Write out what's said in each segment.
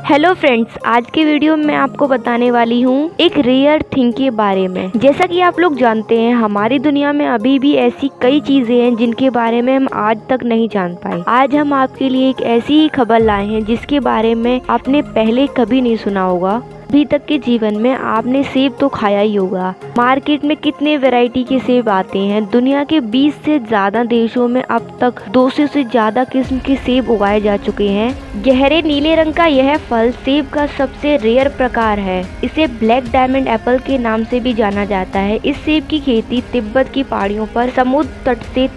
Hello friends, आज के video में मैं आपको बताने वाली हूँ एक रेयर थिंग के बारे में। जैसा कि आप लोग जानते हैं, हमारी दुनिया में अभी भी ऐसी कई चीजें हैं जिनके बारे में हम आज तक नहीं जान पाए। आज हम आपके लिए एक ऐसी ही खबर लाए हैं जिसके बारे में आपने पहले कभी नहीं सुना होगा। अभी तक के जीवन में आपने सेब तो खाया ही होगा। मार्केट में कितने वैरायटी के सेब आते हैं। दुनिया के 20 से ज्यादा देशों में अब तक 200 से ज्यादा किस्म के सेब उगाए जा चुके हैं। गहरे नीले रंग का यह फल सेब का सबसे रेयर प्रकार है। इसे ब्लैक डायमंड एप्पल के नाम से भी जाना जाता है। इस सेब की खेती तिब्बत की पहाड़ियों पर समुद्र तट से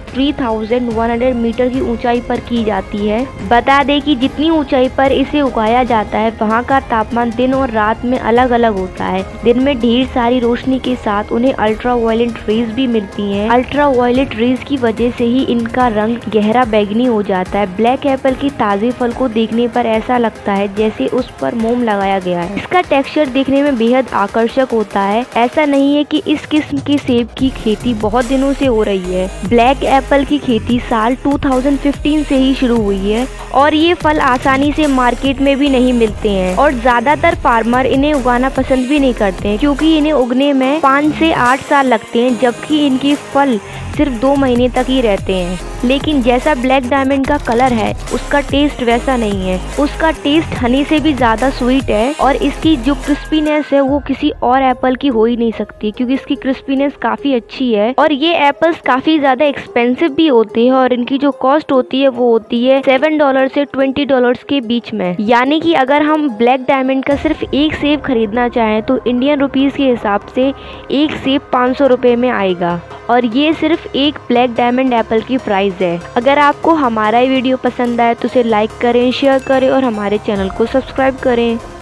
3100 मीटर की ऊंचाई पर की जाती है। बता दें कि जितनी ऊंचाई पर इसे उगाया जाता है, वहाँ का तापमान दिन और रात में अलग अलग होता है। दिन में ढेर सारी रोशनी के साथ उन्हें अल्ट्रा वायलेट रेज भी मिलती हैं। अल्ट्रा वायलेट रेज की वजह से ही इनका रंग गहरा बैंगनी हो जाता है। ब्लैक एप्पल के ताजे फल को देखने पर ऐसा लगता है जैसे उस पर मोम लगाया गया है। इसका टेक्सचर देखने में बेहद आकर्षक होता है। ऐसा नहीं है कि इस किस्म के सेब की खेती बहुत दिनों से हो रही है। ब्लैक एप्पल की खेती साल 2015 से ही शुरू हुई है और ये फल आसानी से मार्केट में भी नहीं मिलते हैं और ज्यादातर फार्मर इन्हें उगाना पसंद भी नहीं करते हैं क्योंकि इन्हें उगने में 5 से 8 साल लगते हैं, जबकि इनके फल सिर्फ 2 महीने तक ही रहते हैं। लेकिन जैसा ब्लैक डायमंड का कलर है, उसका टेस्ट वैसा नहीं है। उसका टेस्ट हनी से भी ज्यादा स्वीट है और इसकी जो क्रिस्पीनेस है वो किसी और एप्पल की हो ही नहीं सकती क्योंकि इसकी क्रिस्पीनेस काफी अच्छी है। और ये एप्पल्स काफी ज्यादा एक्सपेंसिव भी होते हैं और इनकी जो कॉस्ट होती है वो होती है $7 से $20 के बीच में। यानी कि अगर हम ब्लैक डायमंड का सिर्फ एक सेब खरीदना चाहें तो इंडियन रुपीज के हिसाब से एक सेब 500 रुपए में आएगा और ये सिर्फ एक ब्लैक डायमंड एप्पल की प्राइस है। अगर आपको हमारा ये वीडियो पसंद आए तो उसे लाइक करें, शेयर करें और हमारे चैनल को सब्सक्राइब करें।